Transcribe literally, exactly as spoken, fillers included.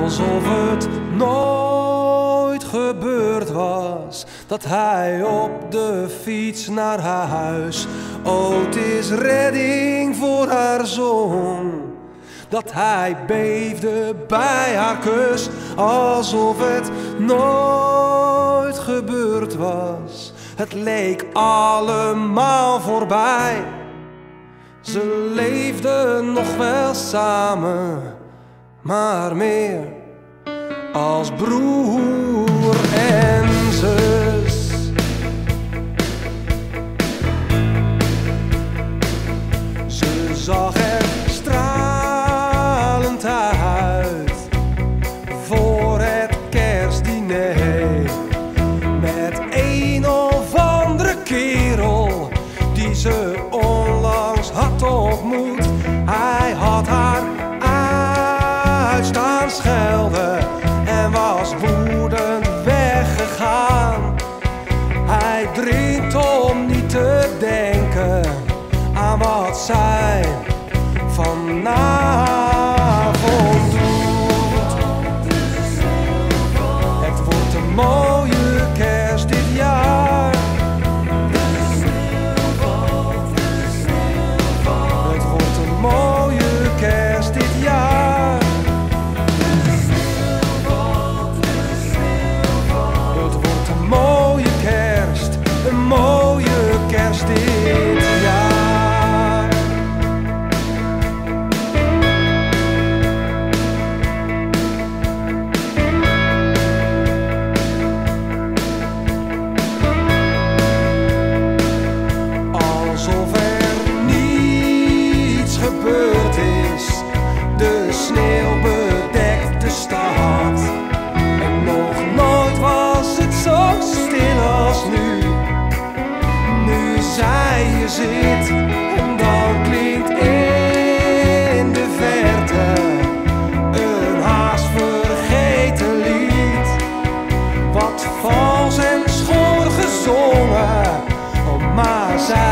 alsof het nooit gebeurd was, dat hij op de fiets naar haar huis. Oh, het is redding voor haar zong, dat hij beefde bij haar kus, alsof het nooit gebeurd was. Het leek allemaal voorbij. Ze leefden nog wel samen, maar meer als broer en zus. Ze zag er stralend uit voor het kerstdiner, met een of andere kerel die ze onlangs had ontmoet. Hij had haar uit staan schelden en was woedend weggegaan. Hij dringt om niet te denken aan wat zij vanavond doet. Het wordt een mooie kerst dit jaar. Het wordt een mooie kerst dit jaar. Het wordt een mooie kerst, een mooie kerst dit jaar. Alsof er niets gebeurd is, de sneeuw bedekt de stad. En nog nooit was het zo stil als nu. Nu zij je zit en dan klinkt in de verte een haast vergeten lied. Wat vals en schor gezongen, oh, maar zij